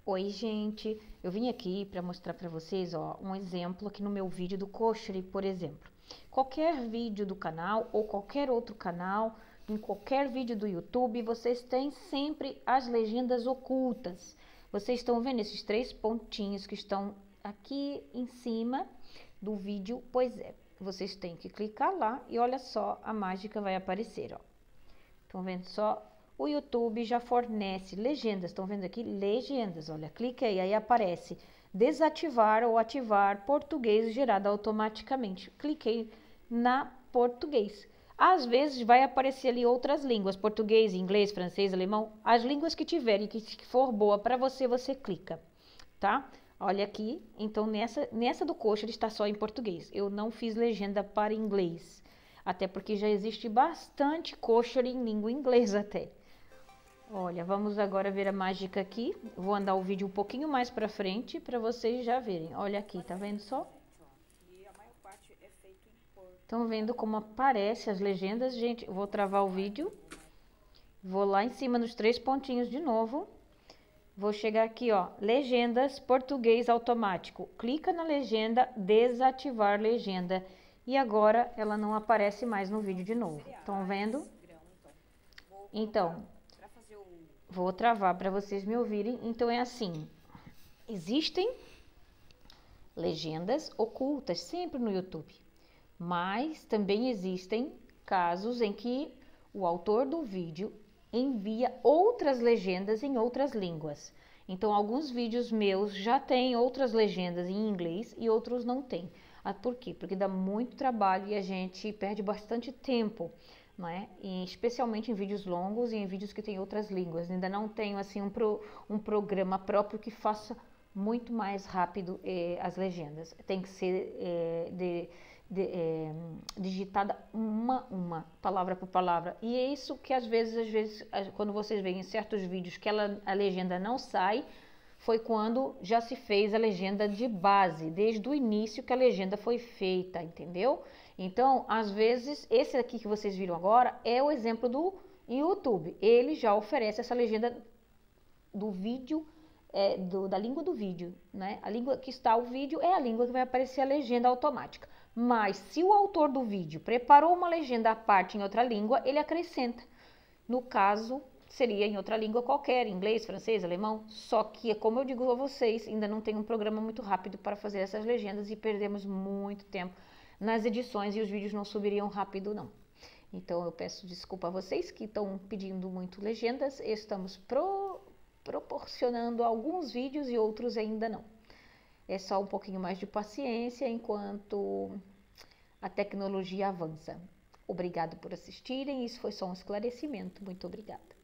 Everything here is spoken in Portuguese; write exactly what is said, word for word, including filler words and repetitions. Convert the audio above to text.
Oi, gente, eu vim aqui para mostrar para vocês, ó, um exemplo aqui no meu vídeo do Cochery, por exemplo. Qualquer vídeo do canal ou qualquer outro canal, em qualquer vídeo do YouTube, vocês têm sempre as legendas ocultas. Vocês estão vendo esses três pontinhos que estão aqui em cima do vídeo? Pois é, vocês têm que clicar lá e olha só, a mágica vai aparecer, ó. Estão vendo só? O YouTube já fornece legendas, estão vendo aqui? Legendas, olha, cliquei, aí aparece desativar ou ativar português gerado automaticamente. Cliquei na português. Às vezes vai aparecer ali outras línguas, português, inglês, francês, alemão, as línguas que tiverem, que for boa para você, você clica, tá? Olha aqui, então nessa, nessa do Cochery está só em português, eu não fiz legenda para inglês, até porque já existe bastante Cochery em língua inglesa até. Olha, vamos agora ver a mágica aqui. Vou andar o vídeo um pouquinho mais pra frente para vocês já verem. Olha aqui, tá vendo só? Estão vendo como aparece as legendas? Gente, eu vou travar o vídeo. Vou lá em cima nos três pontinhos de novo. Vou chegar aqui, ó, legendas, português automático. Clica na legenda, desativar legenda. E agora ela não aparece mais no vídeo de novo. Estão vendo? Então, vou travar para vocês me ouvirem. Então é assim, existem legendas ocultas sempre no YouTube, mas também existem casos em que o autor do vídeo envia outras legendas em outras línguas. Então alguns vídeos meus já têm outras legendas em inglês e outros não têm. Ah, por quê? Porque dá muito trabalho e a gente perde bastante tempo, não é? E especialmente em vídeos longos e em vídeos que tem outras línguas. Ainda não tenho assim um, pro, um programa próprio que faça muito mais rápido eh, as legendas. Tem que ser eh, de, de, eh, digitada uma uma, palavra por palavra. E é isso que às vezes, às vezes, quando vocês veem em certos vídeos que ela, a legenda não sai, foi quando já se fez a legenda de base, desde o início que a legenda foi feita, entendeu? Então, às vezes, esse aqui que vocês viram agora é o exemplo do YouTube. Ele já oferece essa legenda do vídeo, é, do, da língua do vídeo, né? A língua que está o vídeo é a língua que vai aparecer a legenda automática. Mas, se o autor do vídeo preparou uma legenda à parte em outra língua, ele acrescenta. No caso, seria em outra língua qualquer, inglês, francês, alemão, só que, como eu digo a vocês, ainda não tem um programa muito rápido para fazer essas legendas e perdemos muito tempo nas edições e os vídeos não subiriam rápido não. Então eu peço desculpa a vocês que estão pedindo muito legendas, estamos pro, proporcionando alguns vídeos e outros ainda não. É só um pouquinho mais de paciência enquanto a tecnologia avança. Obrigado por assistirem, isso foi só um esclarecimento, muito obrigada.